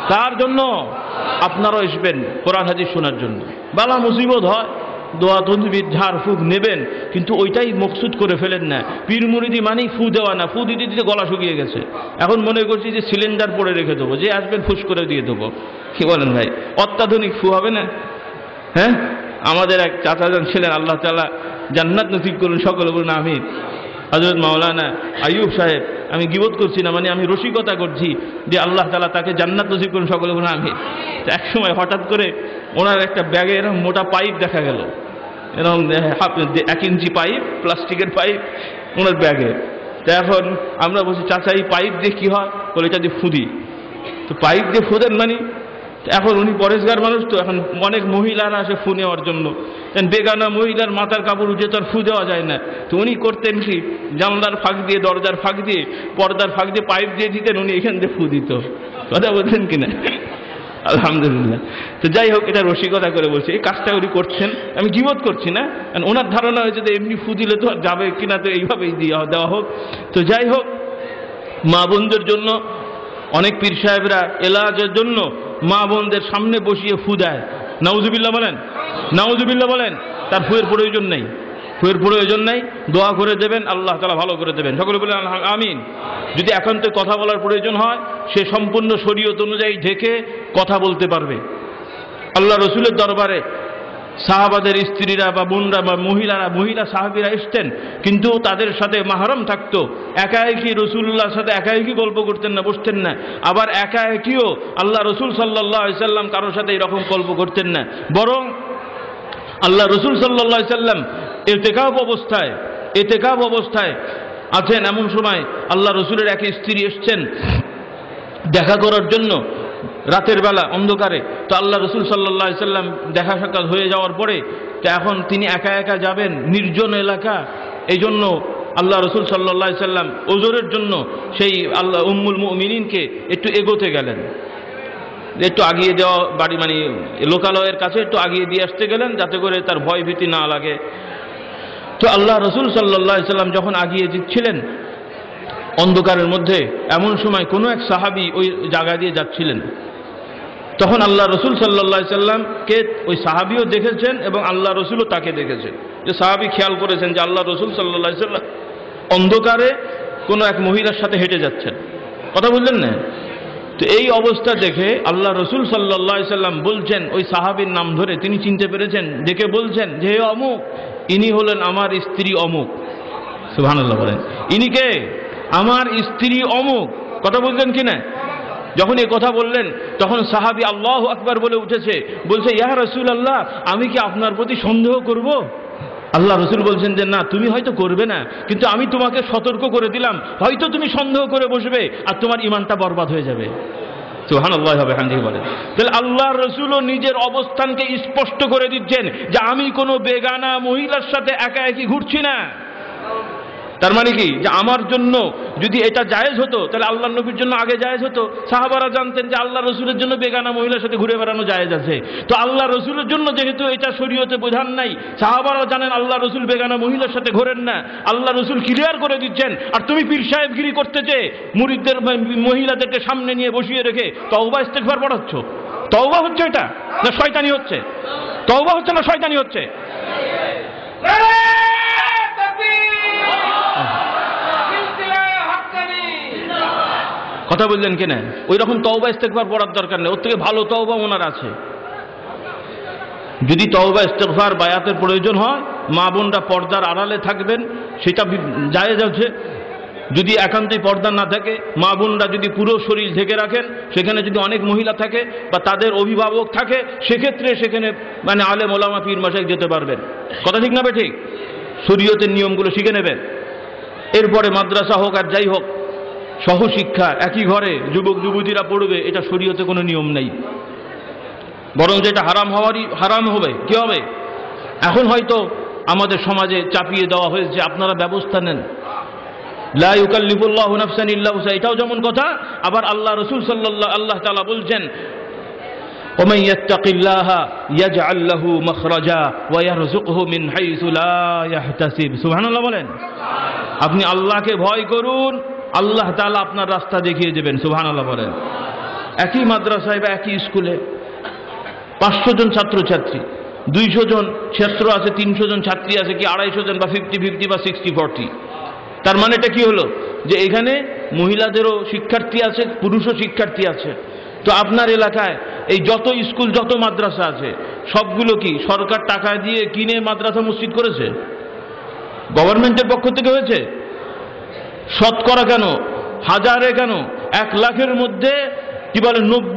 তার জন্য আপনারাও আসবেন কোরআন হাদিস শোনার জন্য। বালা মুসিবত হয়, দোয়া তদবির ঝাড় ফুঁক নেবেন, কিন্তু ওইটাই মকসুদ করে ফেলেন না। পীর মুরিদি মানেই ফু দেওয়া না, ফু দিতে দিতে গলা শুকিয়ে গেছে, এখন মনে করছি যে সিলিন্ডার পরে রেখে দেবো, যে আসবেন ফুস করে দিয়ে দেবো। কি বলেন ভাই, অত্যাধুনিক ফু হবে না? হ্যাঁ, আমাদের এক চাচাজান ছিলেন, আল্লাহ তাআলা জান্নাত নসিব করুন, সকলে বলুন আমিন। হযরত মাওলানা আইয়ুব সাহেব, আমি গীবত করছি না, মানে আমি রসিকতা করছি যে আল্লাহ তাআলা তাকে জান্নাত নসিব করুন, সকলে বলুন আমিন। এক সময় হঠাৎ করে ওনার একটা ব্যাগে এরকম মোটা পাইপ দেখা গেল, এরকম 1 ইঞ্চি পাইপ, প্লাস্টিকের পাইপ ওনার ব্যাগে। তো এখন আমরা বলছি, চাচা এই পাইপ দিয়ে কী হয়? বলে এটা দিয়ে ফুদি। তো পাইপ দিয়ে ফুদেন মানে? এখন উনি পরেশগার মানুষ, তো এখন অনেক মহিলারা আসে ফু নেওয়ার জন্য, বেগানা মহিলার মাথার কাপড় উঠে তো আর ফু দেওয়া যায় না। তো উনি করতেন কি, জানলার ফাঁক দিয়ে, দরজার ফাঁক দিয়ে, পর্দার ফাঁক দিয়ে পাইপ দিয়ে দিতেন, উনি এখান দিয়ে ফু দিত। কথা বলছেন কিনা? আলহামদুলিল্লাহ। তো যাই হোক, এটা রসিকতা করে বলছি, এই কাজটা উনি করছেন, আমি গীবত করছি না। ওনার ধারণা হয়েছে যে এমনি ফু দিলে তো আর যাবে কিনা, তো এইভাবেই দেওয়া হোক। তো যাই হোক, মা বোনদের জন্য অনেক পীর সাহেবরা এলাজের জন্য মা বোনদের সামনে বসিয়ে ফু দেয়। নাউজুবিল্লাহ বলেন, নাউজুবিল্লাহ বলেন। তার ফুয়ের প্রয়োজন নেই, ফুয়ের প্রয়োজন নেই। দোয়া করে দেবেন, আল্লাহ তাআলা ভালো করে দেবেন, সকলে বলেন আমিন। যদি একান্তে কথা বলার প্রয়োজন হয়, সে সম্পূর্ণ শরীয়ত অনুযায়ী ঢেকে কথা বলতে পারবে। আল্লাহ রসুলের দরবারে সাহাবাদের স্ত্রীরা বা বোনরা বা মহিলা সাহাবীরা এসতেন, কিন্তু তাদের সাথে মাহরম থাকতো। একা একই রসুল্লাহর সাথে একা একই গল্প করতেন না, বসতেন না। আবার একা একিও আল্লাহ রসুল সাল্লাল্লাহু আলাইহি সাল্লাম কারোর সাথে এরকম গল্প করতেন না, বরং আল্লাহ রসুল সাল্লাল্লাহু আলাইহি সাল্লাম এতেকাব অবস্থায় আছেন। এমন সময় আল্লাহ রসুলের এক স্ত্রী এসছেন দেখা করার জন্য রাতের বেলা অন্ধকারে। তো আল্লাহ রসুল সাল্লাল্লাহু আলাইহি সাল্লাম দেখা সাক্ষাৎ হয়ে যাওয়ার পরে তো এখন তিনি একা একা যাবেন নির্জন এলাকা। এই জন্য আল্লাহ রসুল সাল্লাল্লাহু আলাইহি সাল্লাম ওজরের জন্য সেই আল্লাহ উম্মুল মুমিনিনকে একটু এগোতে গেলেন, একটু আগিয়ে দেওয়া, বাড়ি মানে লোকালয়ের কাছে একটু আগিয়ে দিয়ে আসতে গেলেন, যাতে করে তার ভয় ভীতি না লাগে। তো আল্লাহ রসুল সাল্লাল্লাহু আলাইহি সাল্লাম যখন আগিয়ে দিচ্ছিলেন অন্ধকারের মধ্যে, এমন সময় কোনো এক সাহাবী ওই জায়গা দিয়ে যাচ্ছিলেন। তখন আল্লাহ রসুল সাল্লাল্লাহু আলাইহি সাল্লামকে ওই সাহাবীও দেখেছেন এবং আল্লাহ রসুলও তাকে দেখেছেন। যে সাহাবী খেয়াল করেছেন যে আল্লাহ রসুল সাল্লাল্লাহু আলাইহি সাল্লাম অন্ধকারে কোনো এক মহিলার সাথে হেঁটে যাচ্ছেন, কথা বললেন না? তো এই অবস্থা দেখে আল্লাহ রসুল সাল্লাল্লাহু আলাইহি সাল্লাম বলছেন, ওই সাহাবীর নাম ধরে তিনি চিনতে পেরেছেন, দেখে বলছেন যে হে অমুক, ইনি হলেন আমার স্ত্রী অমুক। সুবহানাল্লাহ বলেন, ইনি কে? আমার স্ত্রী অমুক। কথা বললেন কিনা? যখন এই কথা বললেন তখন সাহাবী আল্লাহু আকবার বলে উঠেছে, বলছে ইয়া রাসূলুল্লাহ, আমি কি আপনার প্রতি সন্দেহ করব? আল্লাহ রসুল বলছেন যে না, তুমি হয়তো করবে না, কিন্তু আমি তোমাকে সতর্ক করে দিলাম, হয়তো তুমি সন্দেহ করে বসবে আর তোমার ঈমানটা বরবাদ হয়ে যাবে। সুবহানাল্লাহি ওয়া বিহামদিহি বলেন। তাহলে আল্লাহ রসুলও নিজের অবস্থানকে স্পষ্ট করে দিচ্ছেন যে আমি কোনো বেগানা মহিলার সাথে একা একই ঘুরছি না। তার মানে কি, যে আমার জন্য যদি এটা জায়েজ হতো তাহলে আল্লাহ নবীর জন্য আগে জায়েজ হতো। সাহাবারা জানতেন যে আল্লাহ রসুলের জন্য বেগানা মহিলার সাথে ঘুরে বেড়ানো জায়েজ আছে। তো আল্লাহ রসুলের জন্য যেহেতু এটা শরীয়তে বিধান নাই, সাহাবারা জানেন আল্লাহ রসুল বেগানা মহিলার সাথে ঘোরেন না, আল্লাহ রসুল ক্লিয়ার করে দিচ্ছেন। আর তুমি পীর সাহেবগিরি করতে চেয়ে মুরিদদের মহিলাদেরকে সামনে নিয়ে বসিয়ে রেখে তওবা ইস্তেগফার পড়াচ্ছ। তওবা হচ্ছে এটা না শয়তানি হচ্ছে? তওবা হচ্ছে না শয়তানি হচ্ছে? কথা বললেন কিনা? ওই রকম তওবা ইস্তেগফার পড়ার দরকার নেই, ওর থেকে ভালো তওবা ওনার আছে। যদি তওবা ইস্তেগফার বায়াতের প্রয়োজন হয়, মা বোনরা পর্দার আড়ালে থাকবেন, সেটা জায়েজ আছে। যদি একান্তই পর্দা না থাকে, মা বোনরা যদি পুরো শরীর ঢেকে রাখেন, সেখানে যদি অনেক মহিলা থাকে বা তাদের অভিভাবক থাকে, সেক্ষেত্রে সেখানে মানে আলেম ওলামা পীর মাশায়েখ যেতে পারবেন। কথা ঠিক না বে ঠিক? শরীয়তের নিয়মগুলো শিখে নেবেন। এরপরে মাদ্রাসা হোক আর যাই হোক, সহশিক্ষা একই ঘরে যুবক যুবতীরা পড়বে, এটা শরীয়তে কোনো নিয়ম নেই। বরং যেটা হারাম হবে, কি হবে? এখন হয়তো আমাদের সমাজে চাপিয়ে দেওয়া হয়েছে, আপনারা ব্যবস্থা নেন। লা ইউকাল্লিফুল্লাহু নাফসান ইল্লা উসহা, এটাও যেমন কথা। আবার আল্লাহ রাসূল আল্লাহ তাআলা বলছেন ওমান ইয়াত্তাকিল্লাহা ইয়াজআল লাহু মাখরাজা ওয়া ইয়ারযুকহু মিন হাইসু লা ইয়াহতাসিব। সুবহানাল্লাহ বলেন। আপনি আল্লাহকে ভয় করুন, আল্লাহ তাআলা আপনার রাস্তা দেখিয়ে দেবেন। সুবহানাল্লাহ বলেন। একই মাদ্রাসায় বা একই স্কুলে 500 জন ছাত্রছাত্রী, 200 জন ছাত্র আছে, 300 জন ছাত্রী আছে, কি 250 জন বা 50-50 বা 60-40। তার মানে এটা কি হলো যে এখানে মহিলাদেরও শিক্ষার্থী আছে, পুরুষও শিক্ষার্থী আছে। তো আপনার এলাকায় এই যত স্কুল যত মাদ্রাসা আছে সবগুলো কি সরকার টাকা দিয়ে কিনে মাদ্রাসা মসজিদ করেছে? গভর্নমেন্টের পক্ষ থেকে হয়েছে? শতকরা কেন, হাজারে কেন, 1 লাখের মধ্যে কি বলে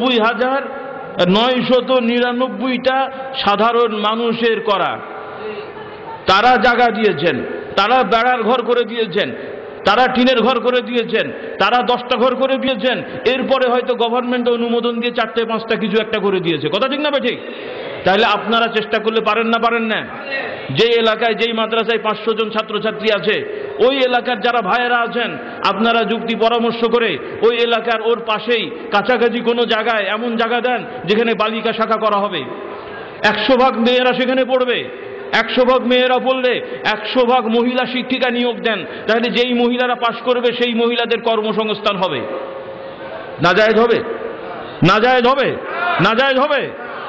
90,999টা সাধারণ মানুষের করা। তারা জায়গা দিয়েছেন, তারা বেড়ার ঘর করে দিয়েছেন, তারা টিনের ঘর করে দিয়েছেন, তারা 10টা ঘর করে দিয়েছেন, এরপরে হয়তো গভর্নমেন্ট অনুমোদন দিয়ে 4টে-5টা কিছু একটা করে দিয়েছে। কথা ঠিক না ঠিক? তাহলে আপনারা চেষ্টা করলে পারেন না? পারেন না? যে এলাকায় যেই মাদ্রাসায় 500 জন ছাত্রছাত্রী আছে ওই এলাকার যারা ভাইয়েরা আছেন আপনারা যুক্তি পরামর্শ করে ওই এলাকার ওর পাশেই কাছাকাছি কোনো জায়গায় এমন জায়গা দেন যেখানে বালিকা শাখা করা হবে। 100 ভাগ মেয়েরা সেখানে পড়বে। 100 ভাগ মেয়েরা পড়লে 100 ভাগ মহিলা শিক্ষিকা নিয়োগ দেন, তাহলে যেই মহিলারা পাশ করবে সেই মহিলাদের কর্মসংস্থান হবে। নাজায়েজ হবে? নাজায়েজ হবে? নাজায়েজ হবে?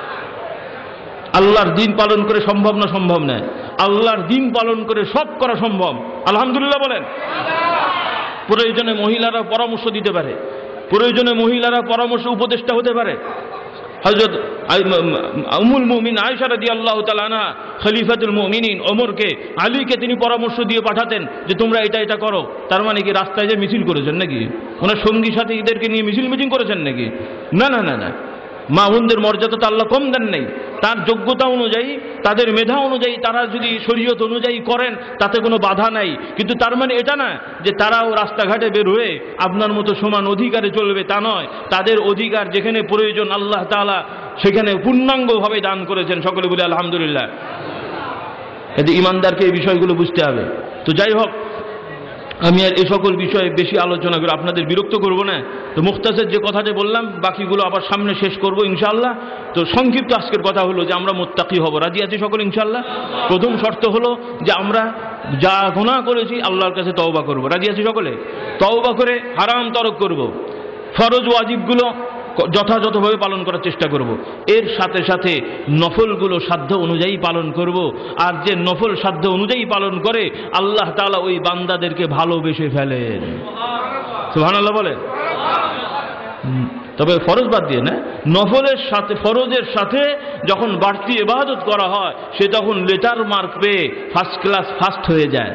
আল্লাহর দিন পালন করে সম্ভব না সম্ভব নয়? আল্লাহর দিন পালন করে সব করা সম্ভব। আলহামদুলিল্লাহ বলেন। প্রয়োজনে মহিলারা পরামর্শ দিতে পারে, প্রয়োজনে মহিলারা পরামর্শ উপদেষ্টা হতে পারে। হযরত উম্মুল মুমিনিন আয়েশা রাদিয়াল্লাহু তাআলা আনহা খলিফাতুল মুমিনিন ওমরকে, আলীকে তিনি পরামর্শ দিয়ে পাঠাতেন যে তোমরা এটা এটা করো। তার মানে কি রাস্তায় যে মিছিল করেছেন নাকি? ওনার সঙ্গী সাথীদেরকে নিয়ে মিছিল মিটিং করেছেন নাকি? না না না না, মা বোনদের মর্যাদা তো আল্লাহ কম দেন নেই। তার যোগ্যতা অনুযায়ী, তাদের মেধা অনুযায়ী তারা যদি শরীয়ত অনুযায়ী করেন তাতে কোনো বাধা নাই। কিন্তু তার মানে এটা না যে তারাও রাস্তাঘাটে বের হয়ে আপনার মতো সমান অধিকারে চলবে, তা নয়। তাদের অধিকার যেখানে প্রয়োজন আল্লাহ তাআলা সেখানে পূর্ণাঙ্গভাবে দান করেছেন। সকলে বলে আলহামদুলিল্লাহ। এতে ইমানদারকে এই বিষয়গুলো বুঝতে হবে। তো যাই হোক, আমি আর এ সকল বিষয়ে বেশি আলোচনা করে আপনাদের বিরক্ত করব না। তো মুখতাসের যে কথাটা বললাম বাকিগুলো আবার সামনে শেষ করব ইনশাআল্লাহ। তো সংক্ষিপ্ত আজকের কথা হলো যে আমরা মুত্তাকি হব। রাজি আছি সকল ইনশাআল্লাহ? প্রথম শর্ত হলো যে আমরা যা গুনাহ করেছি আল্লাহর কাছে তওবা করব। রাজি আছি সকলে? তওবা করে হারাম তরক করব, ফরজ ওয়াজিবগুলো যথাযথভাবে পালন করার চেষ্টা করব। এর সাথে সাথে নফলগুলো সাধ্য অনুযায়ী পালন করব। আর যে নফল সাধ্য অনুযায়ী পালন করে আল্লাহ তাআলা ওই বান্দাদেরকে ভালোবেসে ফেলেন। সুবহানাল্লাহ বলে। তবে ফরজ বাদ দিয়ে না, নফলের সাথে ফরজের সাথে যখন বাড়তি ইবাদত করা হয় সে তখন লেটার মার্ক পেয়ে ফার্স্ট ক্লাস ফার্স্ট হয়ে যায়।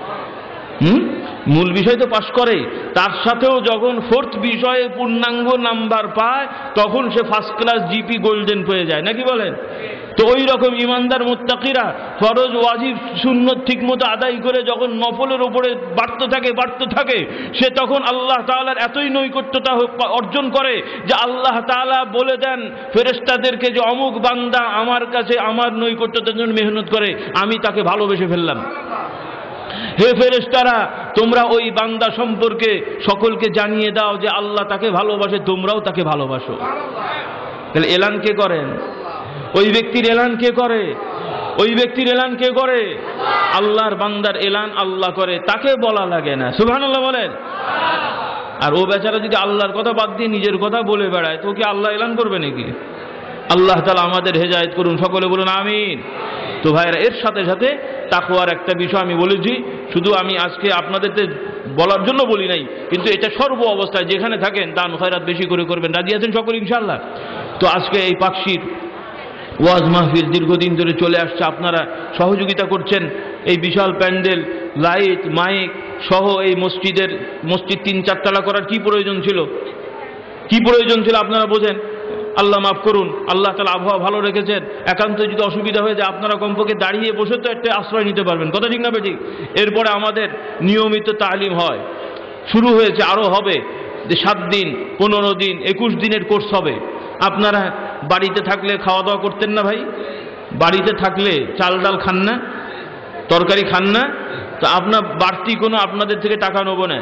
মূল বিষয় তো পাশ করে, তার সাথেও যখন 4th বিষয়ে পূর্ণাঙ্গ নাম্বার পায় তখন সে ফার্স্ট ক্লাস জিপি গোল্ডেন পেয়ে যায়, নাকি বলেন? তো ওই রকম ইমানদার মুত্তাকিরা ফরজ ওয়াজিব সুন্নত ঠিকমতো আদায় করে যখন নফলের উপরে বাড়তে থাকে সে তখন আল্লাহ তাআলার এতই নৈকট্যতা অর্জন করে যে আল্লাহ তাআলা বলে দেন ফেরেশতাদেরকে যে অমুক বান্দা আমার কাছে আমার নৈকট্যতার জন্য মেহনত করে, আমি তাকে ভালোবেসে ফেললাম। হে ফেরেশতারা, তোমরা ওই বান্দা সম্পর্কে সকলকে জানিয়ে দাও যে আল্লাহ তাকে ভালোবাসে, তোমরাও তাকে ভালোবাসো। তাহলে এলান কে করেন? ওই ব্যক্তির এলান কে করে? ওই ব্যক্তির এলান কে করে? আল্লাহর বান্দার এলান আল্লাহ করে, তাকে বলা লাগে না। সুবহানাল্লাহ বলেন। আর ও বেচারা যদি আল্লাহর কথা বাদ দিয়ে নিজের কথা বলে বেড়ায় তো কি আল্লাহ এলান করবে নাকি? আল্লাহ তাআলা আমাদের হেদায়েত করুন। সকলে বলুন আমিন। তো ভাইরা, এর সাথে সাথে তাকওয়ার একটা বিষয় আমি বলেছি, শুধু আমি আজকে আপনাদেরকে বলার জন্য বলি নাই, কিন্তু এটা সর্ব অবস্থায় যেখানে থাকেন দান খয়রাত বেশি করে করবেন। রাজি আছেন সকলে ইনশাআল্লাহ? তো আজকে এই পাকশির ওয়াজ মাহফিল দীর্ঘদিন ধরে চলে আসছে, আপনারা সহযোগিতা করছেন। এই বিশাল প্যান্ডেল, লাইট, মাইক সহ এই মসজিদ 3-4 তলা করার কি প্রয়োজন ছিল? কি প্রয়োজন ছিল আপনারা বোঝেন। আল্লাহ মাফ করুন, আল্লাহ তাআলা আবহাওয়া ভালো রেখেছেন। একান্ত যদি অসুবিধা হয়ে যায় আপনারা কমপক্ষে দাঁড়িয়ে বসে তো একটা আশ্রয় নিতে পারবেন। কথা ঠিক না বেঠিক? এরপরে আমাদের নিয়মিত তালিম হয়, শুরু হয়েছে, আরও হবে। যে 7 দিন, 15 দিন, 21 দিনের কোর্স হবে। আপনারা বাড়িতে থাকলে খাওয়া দাওয়া করতেন না ভাই? বাড়িতে থাকলে চাল ডাল খান না, তরকারি খান না? তো আপনার বাড়তি কোনো আপনাদের থেকে টাকা নেব না।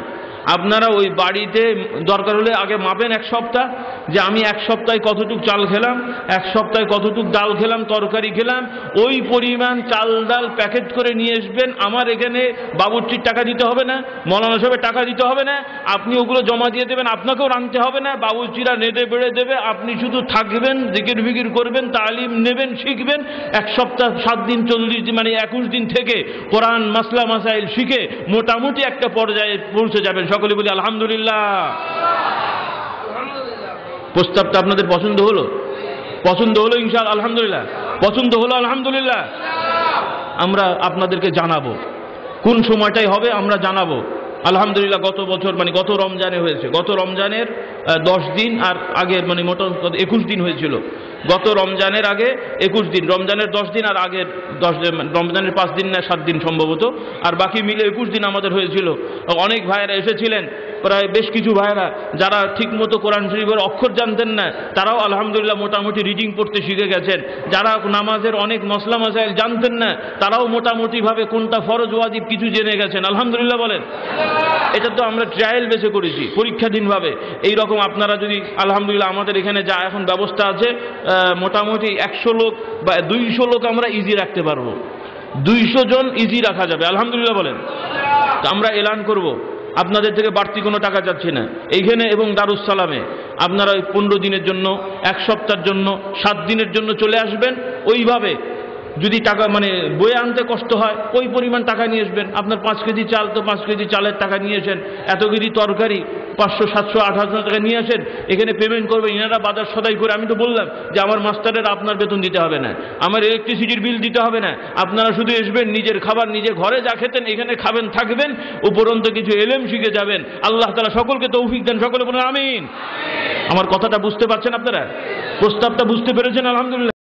আপনারা ওই বাড়িতে দরকার হলে আগে মাপেন এক সপ্তাহ, যে আমি এক সপ্তাহে কতটুক চাল খেলাম, এক সপ্তাহে কতটুক ডাল খেলাম, তরকারি খেলাম, ওই পরিমাণ চাল ডাল প্যাকেট করে নিয়ে আসবেন। আমার এখানে বাবুর্চির টাকা দিতে হবে না, মৌলানা সাহেবের টাকা দিতে হবে না, আপনি ওগুলো জমা দিয়ে দেবেন, আপনাকেও রাঁধতে হবে না, বাবুর্চিরা নেড়ে বেড়ে দেবে, আপনি শুধু থাকবেন, জিকির ফিকির করবেন, তালিম নেবেন, শিখবেন। এক সপ্তাহ 7 দিন 40 দিন মানে 21 দিন থেকে কোরআন মাসলা মাসাইল শিখে মোটামুটি একটা পর্যায়ে পৌঁছে যাবেন। সকলে বলি আলহামদুলিল্লাহ। প্রস্তাবটা আপনাদের পছন্দ হলো? পছন্দ হলো ইনশাআল্লাহ? আলহামদুলিল্লাহ। পছন্দ হলো? আলহামদুলিল্লাহ। আমরা আপনাদেরকে জানাবো কোন সময়টাই হবে, আমরা জানাবো। আলহামদুলিল্লাহ গত বছর মানে গত রমজানে হয়েছে, গত রমজানের 10 দিন আর আগের মানে মোটামুটি 21 দিন হয়েছিল। গত রমজানের আগে 21 দিন, রমজানের 10 দিন আর আগের 10 দিন, রমজানের 5 দিন না 7 দিন সম্ভবত, আর বাকি মিলে 21 দিন আমাদের হয়েছিল। অনেক ভাইয়েরা এসেছিলেন, প্রায় বেশ কিছু ভাইয়েরা যারা ঠিকমতো কোরআন শরীফের অক্ষর জানতেন না, তারাও আলহামদুলিল্লাহ মোটামুটি রিডিং পড়তে শিখে গেছেন। যারা নামাজের অনেক মসলা মাসাইল জানতেন না, তারাও মোটামুটিভাবে কোনটা ফরজ ওয়াজিব কিছু জেনে গেছেন। আলহামদুলিল্লাহ বলেন। এটা তো আমরা ট্রায়াল বেসে করেছি, পরীক্ষাধীনভাবে। এইরকম আপনারা যদি আলহামদুলিল্লাহ আমাদের এখানে যা এখন ব্যবস্থা আছে, মোটামুটি 100 লোক বা 200 লোক আমরা ইজি রাখতে পারবো, 200 জন ইজি রাখা যাবে। আলহামদুলিল্লাহ বলেন। তো আমরা এলান করব, আপনাদের থেকে বাড়তি কোনো টাকা চাচ্ছি না। এইখানে এবং দারুস সালামে আপনারা 15 দিনের জন্য, 1 সপ্তাহের জন্য, 7 দিনের জন্য চলে আসবেন। ওইভাবে যদি টাকা মানে বয়ে আনতে কষ্ট হয়, ওই পরিমাণ টাকা নিয়ে আসবেন। আপনার 5 কেজি চাল, তো 5 কেজি চালের টাকা নিয়ে আসেন। এত কেজি তরকারি 500, 700, 8,000 টাকা নিয়ে আসেন। এখানে পেমেন্ট করবেন, এনারা বাজার সদাই করে। আমি তো বললাম যে আমার মাস্টারের আপনার বেতন দিতে হবে না, আমার ইলেকট্রিসিটির বিল দিতে হবে না। আপনারা শুধু আসবেন, নিজের খাবার নিজে ঘরে যা খেতেন এখানে খাবেন, থাকবেন, উপরন্ত কিছু এলেম শিখে যাবেন। আল্লাহ তাআলা সকলকে তৌফিক দেন। সকলে বলেন আমিন। আমার কথাটা বুঝতে পারছেন আপনারা? প্রস্তাবটা বুঝতে পেরেছেন? আলহামদুলিল্লাহ।